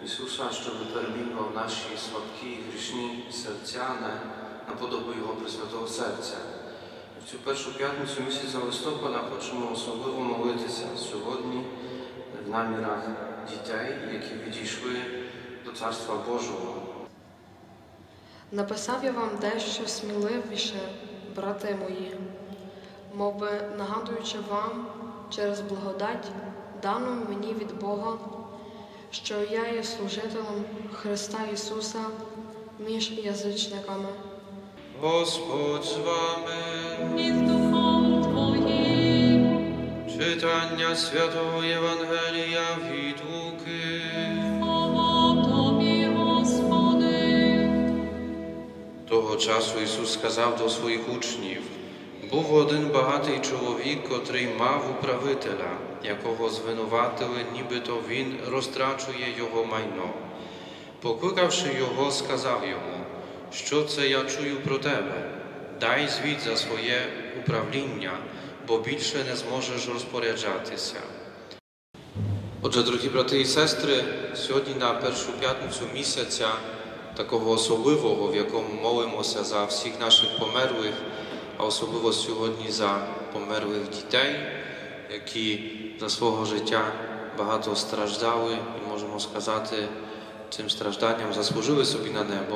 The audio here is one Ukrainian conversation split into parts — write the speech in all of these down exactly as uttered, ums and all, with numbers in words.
Ісуса, щоб перемінював наші слабкі і грішні серцяне на подобу Його Пресвятого Серця. В цю першу п'ятницю місяця листопада хочемо особливо молитися сьогодні в намірах дітей, які відійшли до Царства Божого. Написав я вам дещо сміливіше, брати мої, мовби нагадуючи вам через благодать, дану мені від Бога, що я є служителем Христа Ісуса між язичниками. Господь з вами. І з Духом Твоїм. Читання Святого Євангелія від Луки. Слава Тобі, Господи. Того часу Ісус сказав до своїх учнів: був один багатий чоловік, котрий мав управителя, якого звинуватили, нібито він розтрачує його майно. Покликавши його, сказав йому: що це я чую про тебе? Дай звіт за своє управління, бо більше не зможеш розпоряджатися. Отже, дорогі брати і сестри, сьогодні на першу п'ятницю місяця, такого особливого, в якому молимося за всіх наших померлих, а особливо сьогодні за померлих дітей, які за свого життя багато страждали і, можемо сказати, цим стражданням заслужили собі на небо.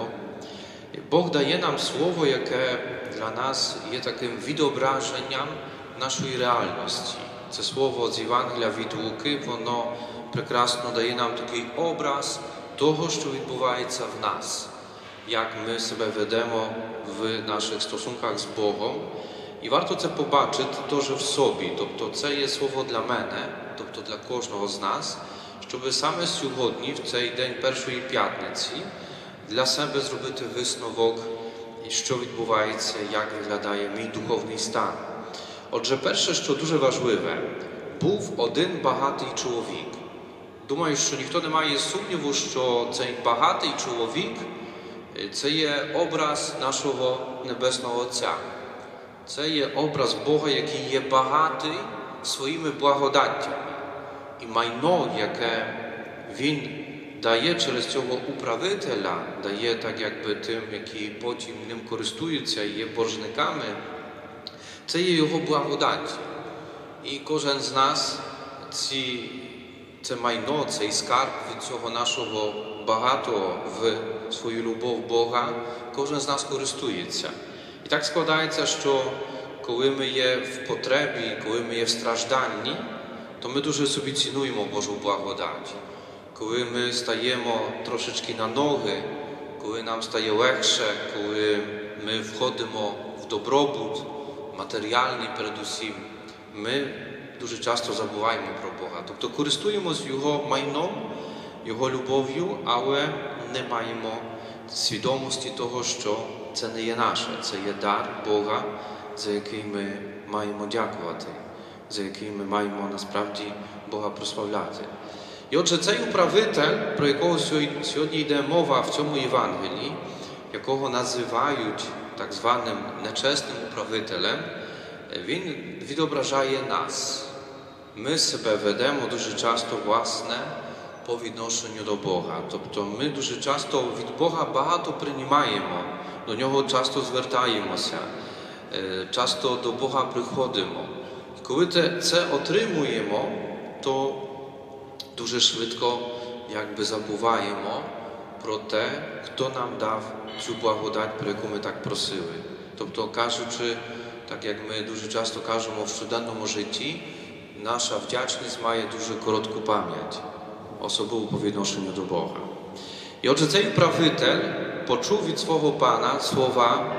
Бог дає нам слово, яке для нас є таким відображенням нашої реальності. Це слово з Євангелія від Луки, воно прекрасно дає нам такий образ того, що відбувається в нас, як ми себе ведемо в наших стосунках з Богом. І варто це побачити теж в собі. Тобто це є слово для мене, тобто для кожного з нас, щоб саме сьогодні, в цей день першої п'ятниці, для себе зробити висновок, що відбувається, як виглядає мій духовний стан. Отже, перше, що дуже важливе, був один багатий чоловік. Думаю, що ніхто не має сумніву, що цей багатий чоловік – це є образ нашого Небесного Отця. Це є образ Бога, який є багатий своїми благодаттями. І майно, яке Він дає через цього управителя, дає так якби тим, які потім ним користуються і є боржниками, це є Його благодать. І кожен з нас ці, це майно, цей скарб від цього нашого багатого в свою любов Бога, кожен з нас користується. І так складається, що коли ми є в потребі, коли ми є в стражданні, то ми дуже собі цінуємо Божу благодать. Коли ми стаємо трошечки на ноги, коли нам стає легше, коли ми входимо в добробут, матеріальний передусім, ми дуже часто забуваємо про Бога. Тобто користуємось Його майном, Його любов'ю, але не маємо свідомості того, що це не є наше, це є дар Бога, за який ми маємо дякувати, за який ми маємо насправді Бога прославляти. І отже, цей управитель, про якого сьогодні йде мова в цьому Євангелії, якого називають так званим нечесним управителем, він відображає нас. Ми себе ведемо дуже часто, власне, по відношенню до Бога. Тобто ми дуже часто від Бога багато приймаємо, до Нього часто звертаємося, часто до Бога приходимо. І коли це отримуємо, то дуже швидко якби забуваємо про те, хто нам дав цю благодать, про яку ми так просили. Тобто, кажучи, так як ми дуже часто кажемо в щоденному житті, наша вдячність має дуже коротку пам'ять, особливо по відношенню до Бога. І отже, цей управитель почув від свого пана слова,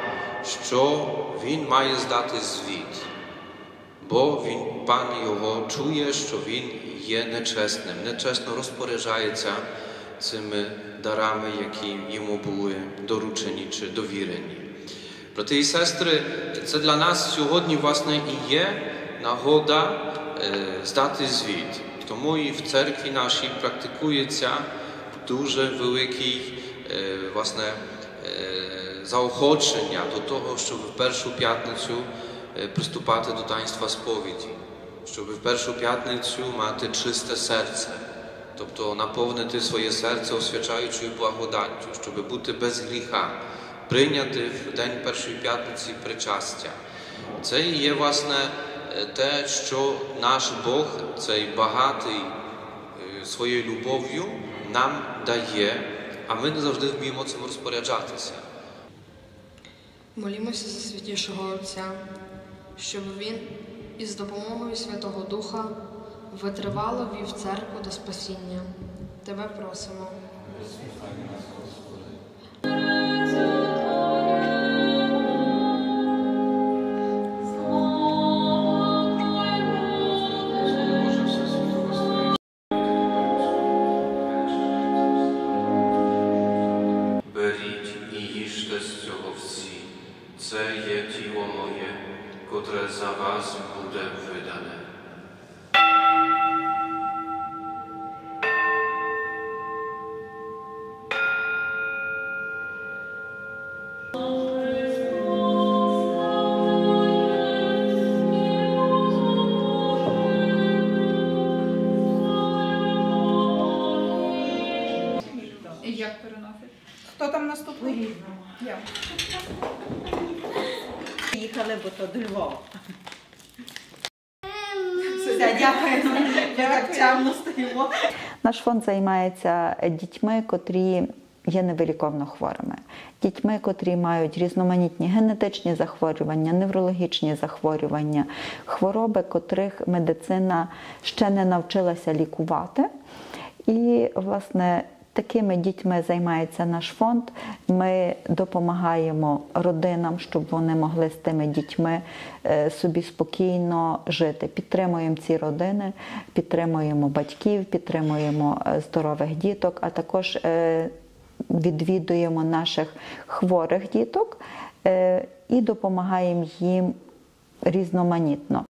що він має здати звіт, бо він, пан його чує, що він є нечесним, нечесно розпоряджається цими дарами, які йому були доручені чи довірені. Брати і сестри, це для нас сьогодні, власне, і є нагода е, здати звіт. Тому і в церкві нашій практикується дуже великий, е, власне, е, заохочення до того, щоб в першу п'ятницю е, приступати до таїнства сповіді, щоб в першу п'ятницю мати чисте серце, тобто наповнити своє серце освячаючою благодаттю, щоб бути без гріха, прийняти в день Першої П'ятниці причастя. Це і є, власне, те, що наш Бог, цей багатий своєю любов'ю, нам дає, а ми не завжди вміємо цим розпоряджатися. Молімося за святішого Отця, щоб він із допомогою Святого Духа витривало вів церкву до спасіння. Тебе просимо. Беріть і їжте з цього всі. Це є тіло моє, котре за вас буде видане. І як переносить? Хто там наступний? Я. Їхали, бо то до Львова. Все, дякую. Ми так чемно стоїмо. Наш фонд займається дітьми, котрі є невиліковно хворими. Дітьми, котрі мають різноманітні генетичні захворювання, неврологічні захворювання, хвороби, котрих медицина ще не навчилася лікувати. І, власне, такими дітьми займається наш фонд. Ми допомагаємо родинам, щоб вони могли з тими дітьми собі спокійно жити. Підтримуємо ці родини, підтримуємо батьків, підтримуємо здорових діток, а також відвідуємо наших хворих діток і допомагаємо їм різноманітно.